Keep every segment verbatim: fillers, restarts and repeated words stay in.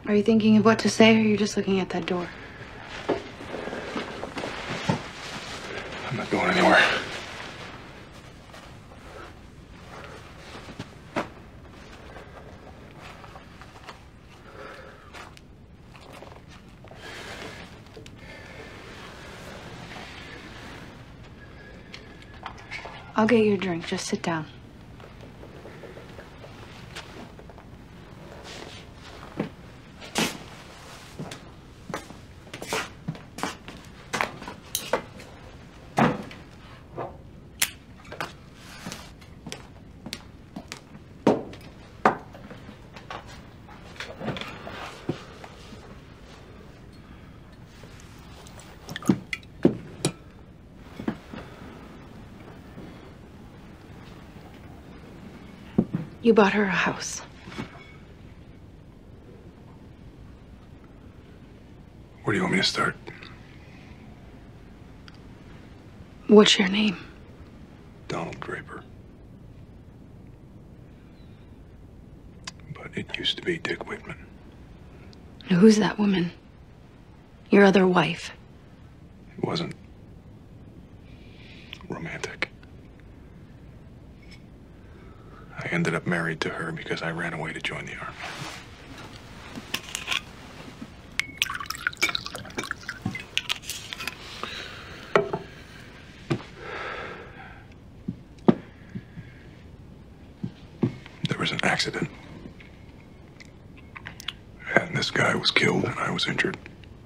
Are you thinking of what to say, or are you just looking at that door? I'm not going anywhere. I'll get you a drink. Just sit down. You bought her a house. Where do you want me to start? What's your name? Donald Draper. But it used to be Dick Whitman. Who's that woman? Your other wife? It wasn't romantic. I ended up married to her because I ran away to join the army. There was an accident. And this guy was killed and I was injured.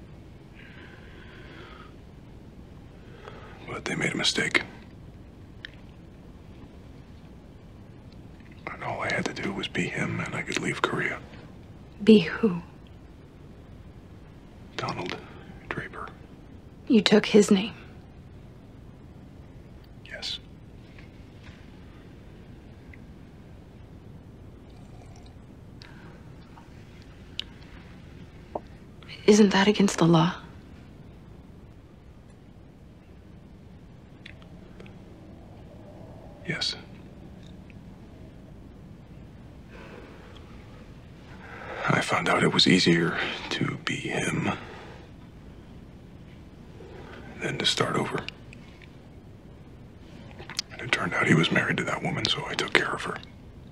But they made a mistake. And all I had to do was be him and I could leave Korea. Be who? Donald Draper. You took his name. Yes. Isn't that against the law? Yes. I found out it was easier to be him than to start over. And it turned out he was married to that woman, so I took care of her.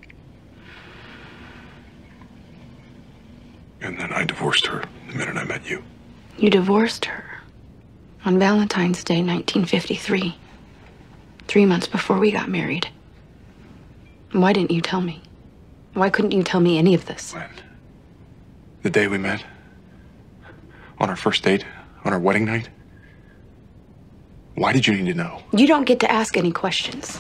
And then I divorced her the minute I met you. You divorced her on Valentine's Day, nineteen fifty-three. Three months before we got married. Why didn't you tell me? Why couldn't you tell me any of this? When? The day we met? On our first date? On our wedding night? Why did you need to know? You don't get to ask any questions.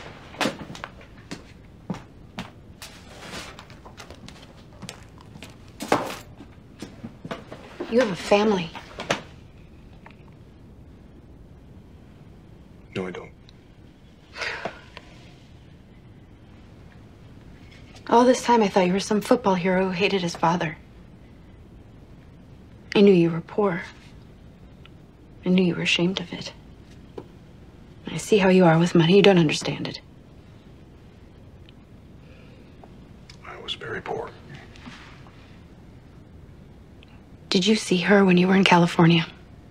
You have a family. No, I don't. All this time I thought you were some football hero who hated his father. I knew you were poor. I knew you were ashamed of it. I see how you are with money. You don't understand it. I was very poor. Did you see her when you were in California?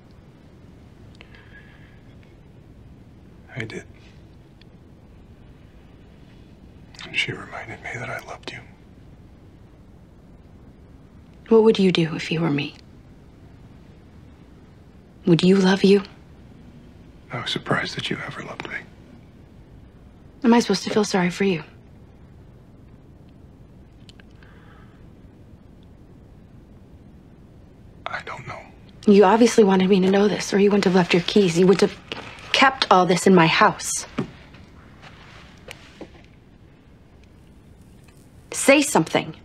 I did. And she reminded me that I loved you. What would you do if you were me? Would you love you? I was surprised that you ever loved me. Am I supposed to feel sorry for you? I don't know. You obviously wanted me to know this, or you wouldn't have left your keys. You wouldn't have kept all this in my house. Say something.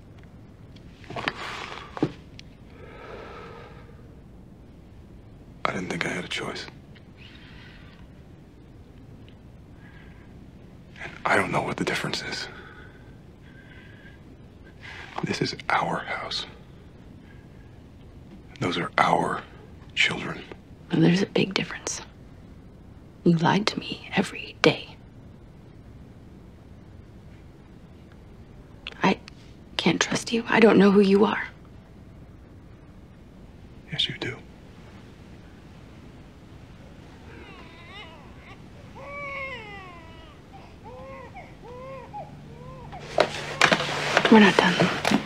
I didn't think I had a choice. And I don't know what the difference is. This is our house. Those are our children. Well, there's a big difference. You lied to me every day. I can't trust you. I don't know who you are. We're not done.